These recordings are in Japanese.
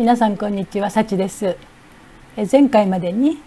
皆さんこんにちは、さちです。前回までに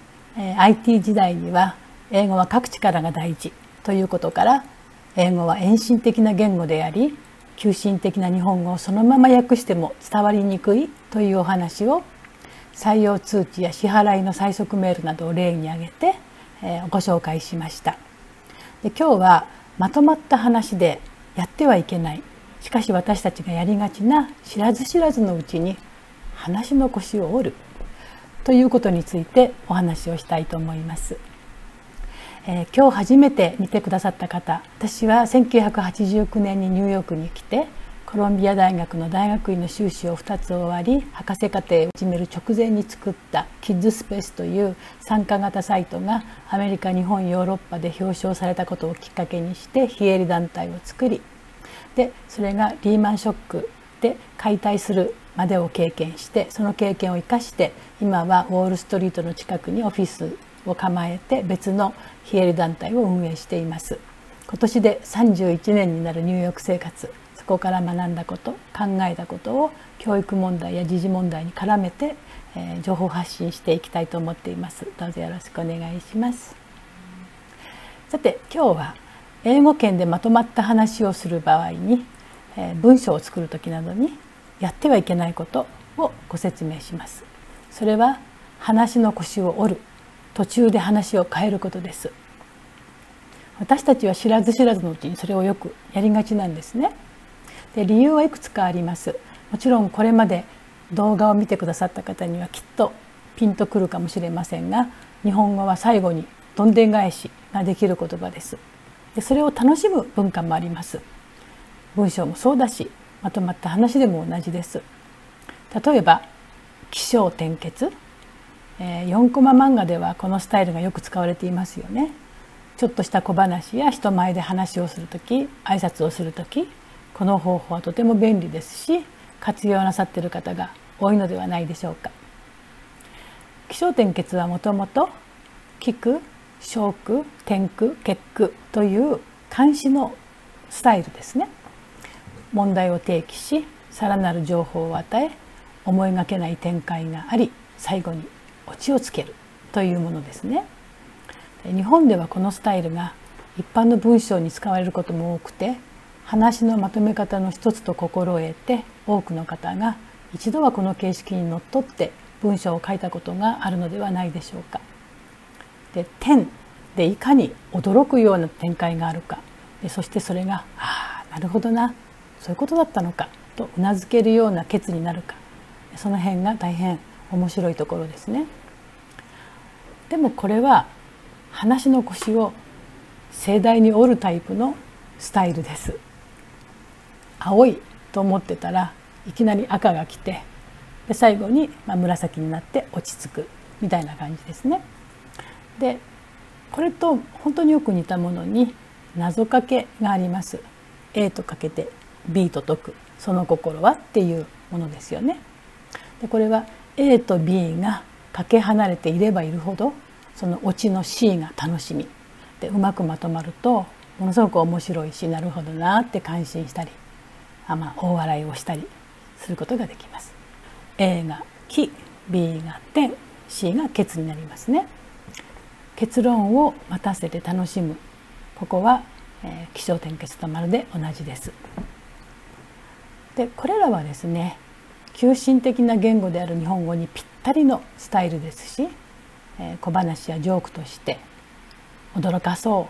IT 時代には英語は書く力が大事ということから、英語は遠心的な言語であり、急進的な日本語をそのまま訳しても伝わりにくいというお話を、採用通知や支払いの催促メールなどを例に挙げてご紹介しました。で、今日はまとまった話でやってはいけない、しかし私たちがやりがちな知らず知らずのうちに話の腰を折るということについてお話をしたいと思います。今日初めて見てくださった方、私は1989年にニューヨークに来て、コロンビア大学の大学院の修士を2つ終わり、博士課程を始める直前に作ったキッズスペースという参加型サイトがアメリカ、日本、ヨーロッパで表彰されたことをきっかけにして非営利団体を作り、でそれがリーマンショックで解体するまでを経験して、その経験を生かして今はウォールストリートの近くにオフィスを構えて別の非営利団体を運営しています。今年で31年になるニューヨーク生活、そこから学んだこと、考えたことを教育問題や時事問題に絡めて、情報発信していきたいと思っています。どうぞよろしくお願いします。さて、今日は英語圏でまとまった話をする場合に、文章を作る時などにやってはいけないことをご説明します。それは話の腰を折る、途中で話を変えることです。私たちは知らず知らずのうちにそれをよくやりがちなんですね。で、理由はいくつかあります。もちろんこれまで動画を見てくださった方にはきっとピンとくるかもしれませんが、日本語は最後にどんでん返しができる言葉です。で、それを楽しむ文化もあります。文章もそうだし、まとまった話でも同じです。例えば起承転結、4コマ漫画ではこのスタイルがよく使われていますよね。ちょっとした小話や人前で話をするとき、挨拶をするとき、この方法はとても便利ですし、活用なさっている方が多いのではないでしょうか。起承転結はもともと起句、承句、転句、結句という漢詩のスタイルですね。問題を提起し、さらなる情報を与え、思いがけない展開があり、最後にオチをつけるというものですね。日本ではこのスタイルが一般の文章に使われることも多くて、話のまとめ方の一つと心得て、多くの方が一度はこの形式にのっとって文章を書いたことがあるのではないでしょうか。で、点でいかに驚くような展開があるか、でそしてそれが「ああ、なるほどな、そういうことだったのか」とうなずけるような結になるか、その辺が大変面白いところですね。でもこれは話の腰を盛大に折るタイプのスタイルです。青いと思ってたらいきなり赤が来て、で最後に紫になって落ち着くみたいな感じですね。でこれと本当によく似たものに謎かけがあります。 A とかけて B と解く、その心はっていうものですよね。でこれは A と B がかけ離れていればいるほど、そのオチの C が楽しみで、うまくまとまるとものすごく面白いし、なるほどなって感心したり、大笑いをしたりすることができます。 A が起、 B が点、 C が結になりますね。結論を待たせて楽しむ、ここは起承転結とまるで同じです。でこれらはですね、急進的な言語である日本語にぴったりのスタイルですし、小話やジョークとして驚かそう、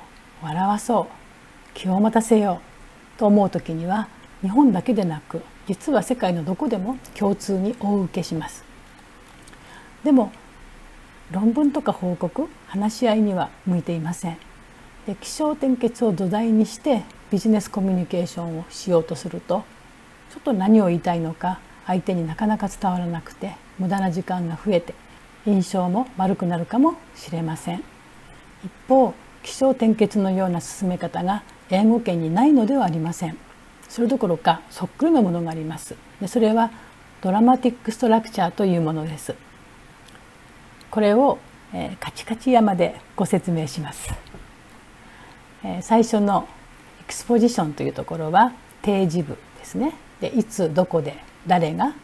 笑わそう、気を待たせようと思う時には、日本だけでなく実は世界のどこでも共通に大受けします。でも論文とか報告、話し合いには向いていません。で起承転結を土台にしてビジネスコミュニケーションをしようとすると、ちょっと何を言いたいのか相手になかなか伝わらなくて、無駄な時間が増えて印象も悪くなるかもしれません。一方、起承転結のような進め方が英語圏にないのではありません。それどころかそっくりのものがあります。でそれはドラマティックストラクチャーというものです。これを、カチカチ山でご説明します。最初のエクスポジションというところは提示部ですね。でいつどこで誰が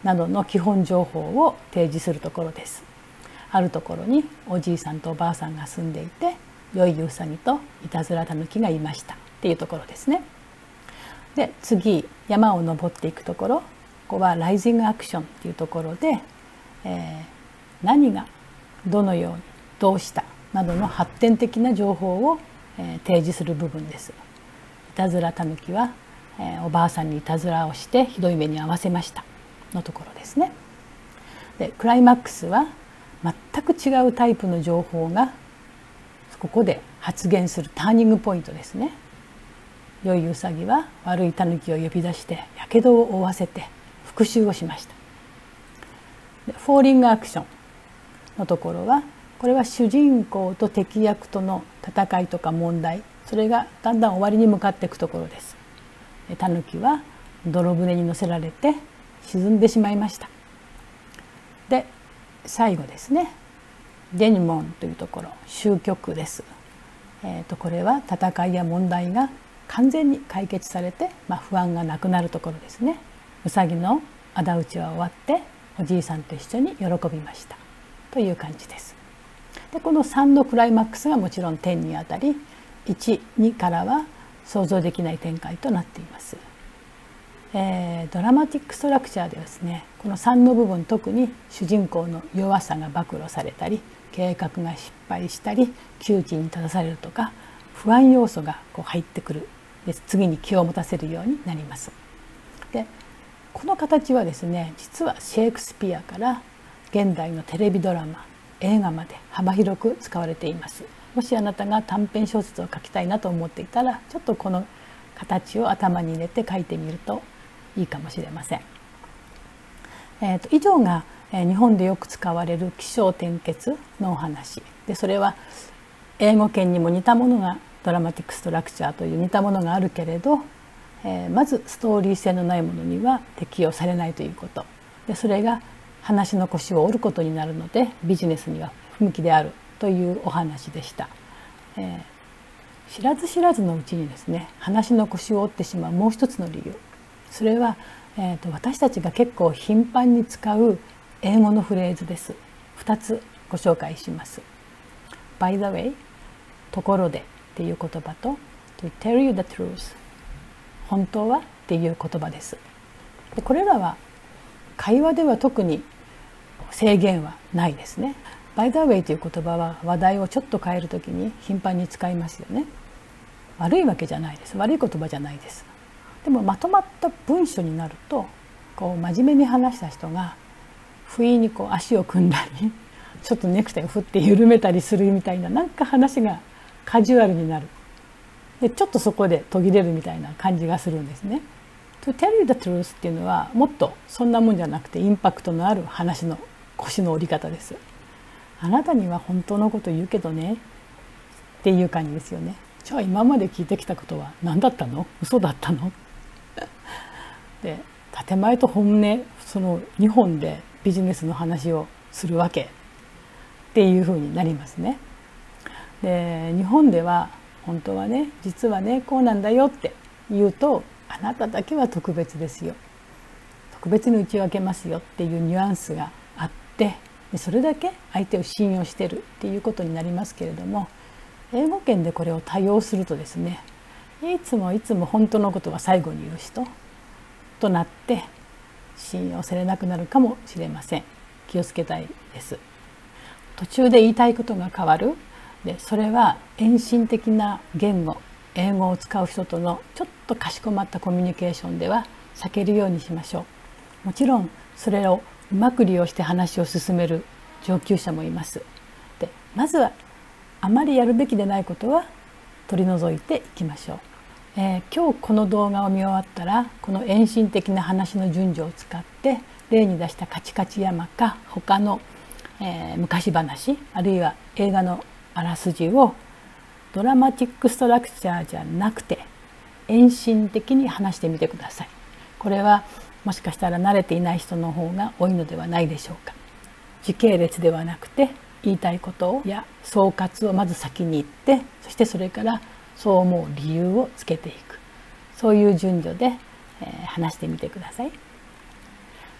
などの基本情報を提示するところです。あるところにおじいさんとおばあさんが住んでいて、良いうさぎといたずらたぬきがいましたっていうところですね。で次、山を登っていくところ、ここはライジングアクションっていうところで、何がどのようにどうしたなどの発展的な情報を、提示する部分です。いたずらたぬきは、おばあさんにいたずらをしてひどい目に遭わせましたのところですね。でクライマックスは全く違うタイプの情報がここで発現するターニングポイントですね。良いうさぎは悪いたぬきを呼び出してやけどを負わせて復讐をしました。でフォーリングアクションのところは、これは主人公と敵役との戦いとか問題、それがだんだん終わりに向かっていくところです。タヌキは泥船に乗せられて沈んでしまいました。で最後ですね、デニモンというところ、終局です。これは戦いや問題が完全に解決されて、不安がなくなるところですね。うさぎの仇討ちは終わっておじいさんと一緒に喜びましたという感じです。でこの3のクライマックスがもちろん点にあたり、1、2からは想像できない展開となっています。ドラマティックストラクチャーではですね、この3の部分、特に主人公の弱さが暴露されたり、計画が失敗したり、窮地に立たされるとか、不安要素が入ってくる、次に気を持たせるようになります。でこの形はですね、実はシェイクスピアから現代のテレビドラマ、映画まで幅広く使われています。もしあなたが短編小説を書きたいなと思っていたら、ちょっとこの形を頭に入れて書いてみるといいかもしれません。以上が日本でよく使われる起承転結のお話で、それは英語圏にも似たものが、ドラマティックストラクチャーという似たものがあるけれど、まずストーリー性のないものには適用されないということで、それが話の腰を折ることになるのでビジネスには不向きであるというお話でした。知らず知らずのうちにですね、話の腰を折ってしまうもう一つの理由、それは、私たちが結構頻繁に使う英語のフレーズです。2つご紹介します。By the way、ところでっていう言葉と To tell you the truth、 本当はっていう言葉です。でこれらは会話では特に制限はないですね。By the wayという言葉は話題をちょっと変えるときに頻繁に使いますよね。悪いわけじゃないです。悪い言葉じゃないです。でもまとまった文章になると、真面目に話した人が不意に足を組んだり、ちょっとネクタイを振って緩めたりするみたいな、なんか話がカジュアルになる。でちょっとそこで途切れるみたいな感じがするんですね。To tell you the truth っていうのはもっとそんなもんじゃなくて、インパクトのある話の腰の折り方です。あなたには本当のこと言うけどねっていう感じですよね。じゃあ今まで聞いてきたことは何だったの？嘘だったの？で建前と本音、その2本でビジネスの話をするわけっていうふうになりますね。で日本では本当はね、実はね、こうなんだよって言うと、あなただけは特別ですよ、特別に打ち分けますよっていうニュアンスがあって、でそれだけ相手を信用してるっていうことになりますけれども、英語圏でこれを多用するとですね、いつもいつも本当のことは最後に言う人となって信用されなくなるかもしれません。気をつけたいです。途中で言いたいことが変わる。でそれは遠心的な言語、英語を使う人とのちょっとかしこまったコミュニケーションでは避けるようにしましょう。もちろんそれをうまく利用して話を進める上級者もいます。でまずはあまりやるべきでないことは取り除いていきましょう。今日この動画を見終わったら、この遠心的な話の順序を使って例に出したカチカチ山か他の、昔話、あるいは映画のあらすじをドラマティックストラクチャーじゃなくて遠心的に話してみてください。これはもしかしたら慣れていない人の方が多いのではないでしょうか。時系列ではなくて、言いたいことや総括をまず先に言って、そしてそれからそう思う理由をつけていく、そういう順序で、話してみてください。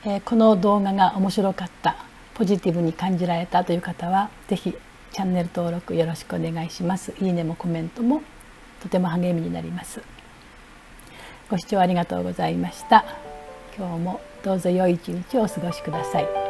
この動画が面白かった、ポジティブに感じられたという方は是非チャンネル登録よろしくお願いします。いいねもコメントもとても励みになります。ご視聴ありがとうございました。今日もどうぞ良い一日をお過ごしください。